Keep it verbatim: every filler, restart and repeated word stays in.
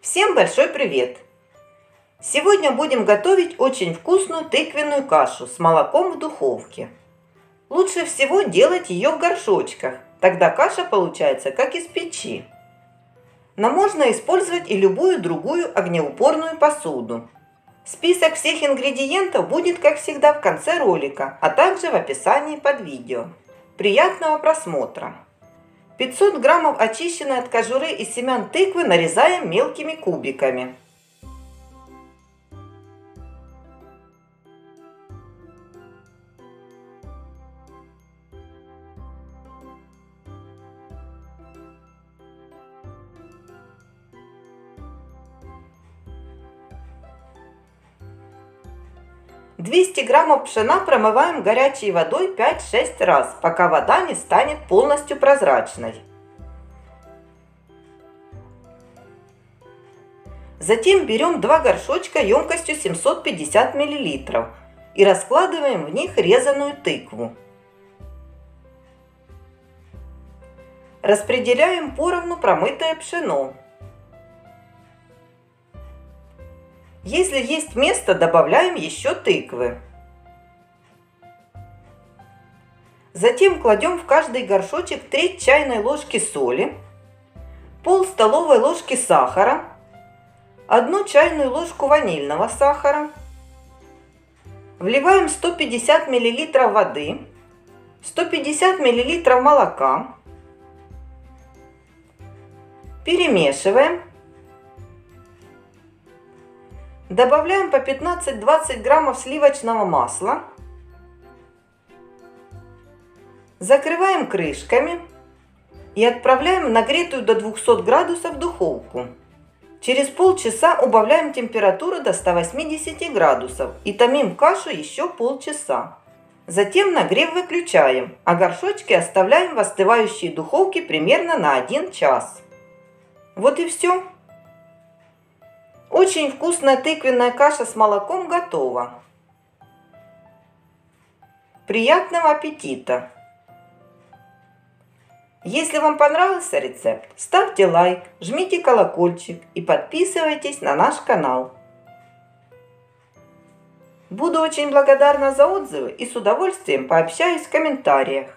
Всем большой привет! Сегодня будем готовить очень вкусную тыквенную кашу с молоком в духовке. Лучше всего делать ее в горшочках, тогда каша получается как из печи. Но можно использовать и любую другую огнеупорную посуду. Список всех ингредиентов будет, как всегда, в конце ролика, а также в описании под видео. Приятного просмотра! пятьсот граммов очищенной от кожуры и семян тыквы нарезаем мелкими кубиками. двести граммов пшена промываем горячей водой пять-шесть раз, пока вода не станет полностью прозрачной. Затем берем два горшочка емкостью семьсот пятьдесят миллилитров и раскладываем в них резаную тыкву. Распределяем поровну промытое пшено. Если есть место, добавляем еще тыквы. Затем кладем в каждый горшочек треть чайной ложки соли, пол столовой ложки сахара, одну чайную ложку ванильного сахара. Вливаем сто пятьдесят миллилитров воды, сто пятьдесят миллилитров молока. Перемешиваем. Добавляем по пятнадцать-двадцать граммов сливочного масла. Закрываем крышками и отправляем в нагретую до двухсот градусов духовку. Через полчаса убавляем температуру до ста восьмидесяти градусов и томим кашу еще полчаса. Затем нагрев выключаем, а горшочки оставляем в остывающей духовке примерно на один час. Вот и все. Очень вкусная тыквенная каша с молоком готова. Приятного аппетита! Если вам понравился рецепт, ставьте лайк, жмите колокольчик и подписывайтесь на наш канал. Буду очень благодарна за отзывы и с удовольствием пообщаюсь в комментариях.